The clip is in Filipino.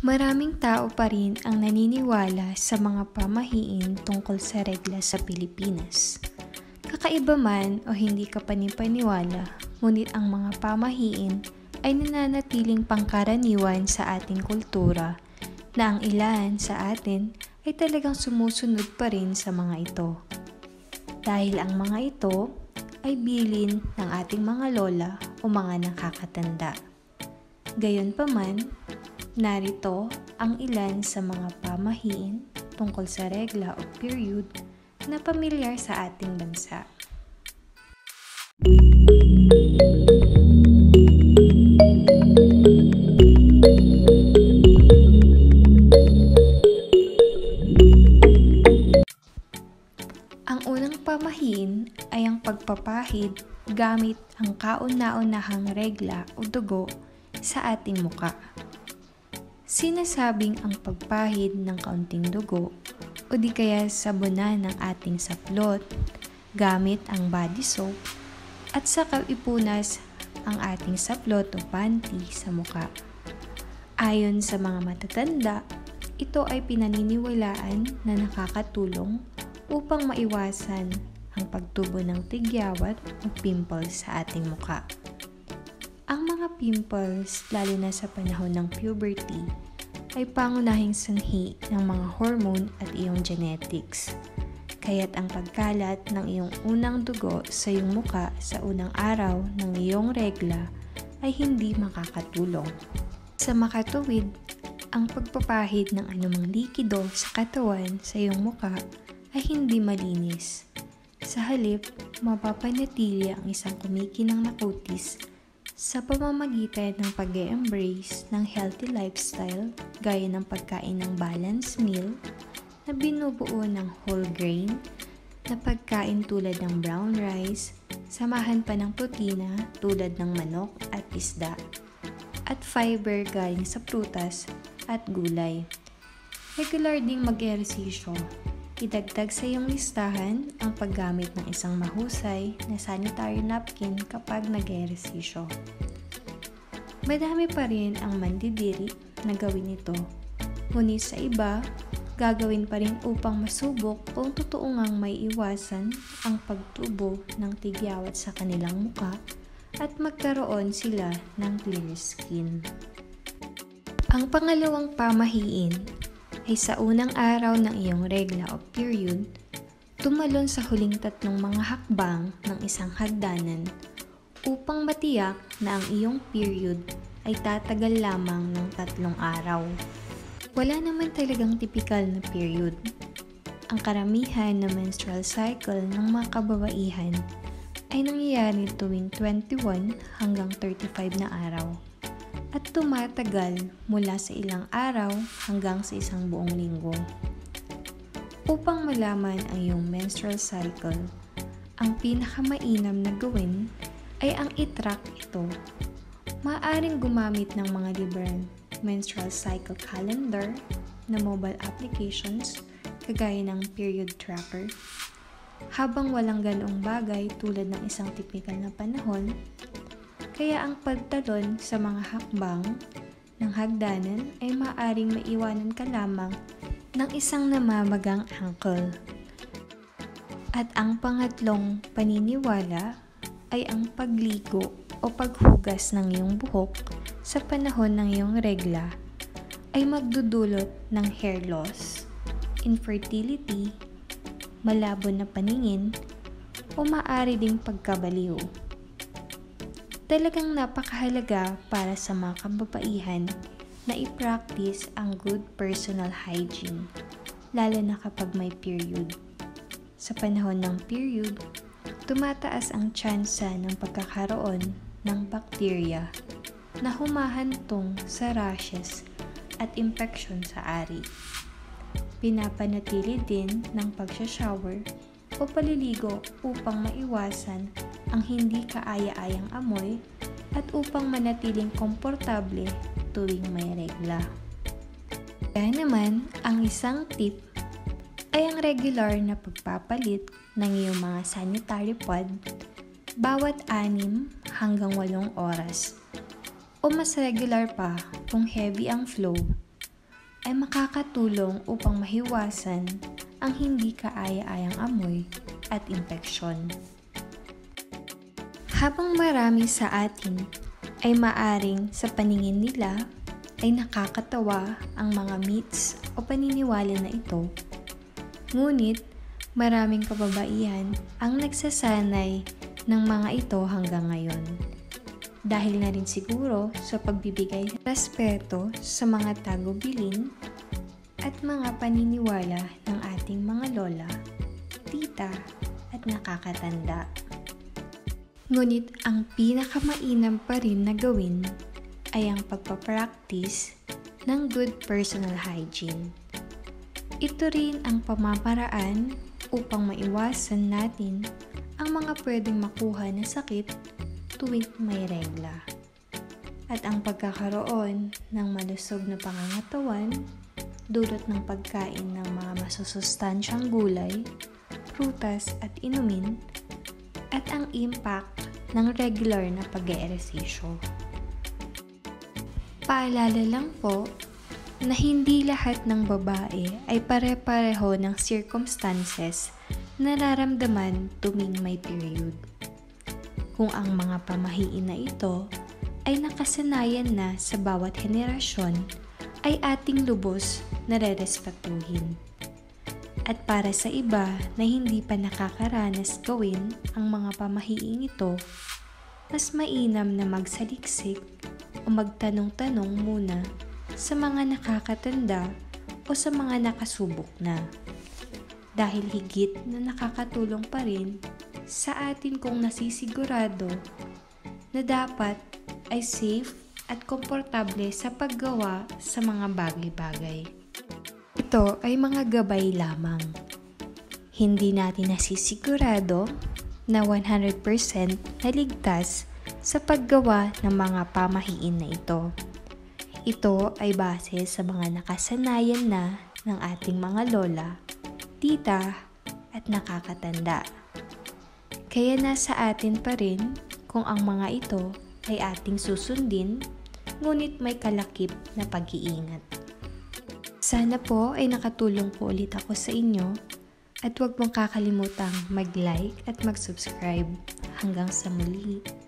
Maraming tao pa rin ang naniniwala sa mga pamahiin tungkol sa regla sa Pilipinas. Kakaiba man o hindi ka panipaniwala, ngunit ang mga pamahiin ay nananatiling pangkaraniwan sa ating kultura na ang ilan sa atin ay talagang sumusunod pa rin sa mga ito. Dahil ang mga ito ay bilin ng ating mga lola o mga nakakatanda. Gayunpaman, narito ang ilan sa mga pamahiin tungkol sa regla o period na pamilyar sa ating bansa. Ang unang pamahiin ay ang pagpapahid gamit ang kauna-unahang regla o dugo sa ating muka. Sinasabing ang pagpahid ng kaunting dugo o di kaya sabunan ng ating saplot gamit ang body soap at saka ipunas ang ating saplot o panty sa muka. Ayon sa mga matatanda, ito ay pinaniniwalaan na nakakatulong upang maiwasan ang pagtubo ng tigyawat o pimples sa ating muka. Ang mga pimples, lalo na sa panahon ng puberty, ay pangunahing sanhi ng mga hormone at iyong genetics. Kaya't ang pagkalat ng iyong unang dugo sa iyong muka sa unang araw ng iyong regla ay hindi makakatulong. Sa makatuwid, ang pagpapahid ng anumang likido sa katawan sa iyong muka ay hindi malinis. Sa halip, mapapanatili ang isang kumikinang na kutis sa pamamagitan ng pag-e-embrace ng healthy lifestyle gaya ng pagkain ng balanced meal na binubuo ng whole grain na pagkain tulad ng brown rice, samahan pa ng protina tulad ng manok at isda, at fiber galing sa prutas at gulay. Regular ding mag-ehersisyo. Idagdag sa iyong listahan ang paggamit ng isang mahusay na sanitary napkin kapag nag-ehersisyo. Madami pa rin ang mandidiri na gawin ito, ngunit sa iba, gagawin pa rin upang masubok kung totoo ngang may iwasan ang pagtubo ng tigyawat sa kanilang muka at magkaroon sila ng clear skin. Ang pangalawang pamahiin ay sa unang araw ng iyong regla o period, tumalon sa huling tatlong mga hakbang ng isang hagdanan upang matiyak na ang iyong period ay tatagal lamang ng 3 araw. Wala naman talagang tipikal na period. Ang karamihan na menstrual cycle ng mga kababaihan ay nangyayari tuwing 21 hanggang 35 na araw at tumatagal mula sa ilang araw hanggang sa isang buong linggo. Upang malaman ang iyong menstrual cycle, ang pinakamainam na gawin ay ang i-track ito. Maaaring gumamit ng mga libreng menstrual cycle calendar na mobile applications kagaya ng period tracker. Habang walang ganoong bagay tulad ng isang tipikal na panahon, kaya ang pagtalon sa mga hakbang ng hagdanan ay maaaring maiwanan ka lamang ng isang namamagang ankle. At ang pangatlong paniniwala ay ang pagligo o paghugas ng iyong buhok sa panahon ng iyong regla ay magdudulot ng hair loss, infertility, malabo na paningin, o maaari ding pagkabaliw. Talagang napakahalaga para sa mga kababaihan na i-practice ang good personal hygiene, lalo na kapag may period. Sa panahon ng period, tumataas ang tsansa ng pagkakaroon ng bakterya na humahantong sa rashes at infeksyon sa ari. Pinapanatili din ng pagsha-shower o paliligo upang maiwasan ang hindi kaaya-ayang amoy at upang manatiling komportable tuwing may regla. Kaya naman, ang isang tip ay ang regular na pagpapalit ng iyong mga sanitary pad bawat 6 hanggang 8 oras o mas regular pa kung heavy ang flow ay makakatulong upang mahiwasan ang hindi kaaya-ayang amoy at impeksyon. Habang marami sa atin ay maaring sa paningin nila ay nakakatawa ang mga myths o paniniwala na ito, ngunit maraming kababaihan ang nagsasanay ng mga ito hanggang ngayon. Dahil na rin siguro sa pagbibigay respeto sa mga tagubilin at mga paniniwala ng ating mga lola, tita at nakakatanda. Ngunit ang pinakamainam pa rin na gawin ay ang pagpapractice ng good personal hygiene. Ito rin ang pamamaraan upang maiwasan natin ang mga pwedeng makuha na sakit tuwing may regla. At ang pagkakaroon ng malusog na pangangatawan dulot ng pagkain ng mga masusustansyang gulay, prutas at inumin, at ang impact ng regular na pag-eehersisyo. Paalala lang po na hindi lahat ng babae ay pare-pareho ng circumstances na nararamdaman tuwing may period. Kung ang mga pamahiin na ito ay nakasanayan na sa bawat henerasyon, ay ating lubos na rerespetuhin. At para sa iba na hindi pa nakakaranas gawin ang mga pamahiing ito, mas mainam na magsaliksik o magtanong-tanong muna sa mga nakakatanda o sa mga nakasubok na. Dahil higit na nakakatulong pa rin sa atin kung nasisigurado na dapat ay safe at komportable sa paggawa sa mga bagay-bagay. Ito ay mga gabay lamang. Hindi natin nasisigurado na 100% naligtas sa paggawa ng mga pamahiin na ito. Ito ay base sa mga nakasanayan na ng ating mga lola, tita at nakakatanda. Kaya nasa atin pa rin kung ang mga ito ay ating susundin, ngunit may kalakip na pag-iingat. Sana po ay nakatulong po ulit ako sa inyo at huwag mong kakalimutang mag-like at mag-subscribe. Hanggang sa muli.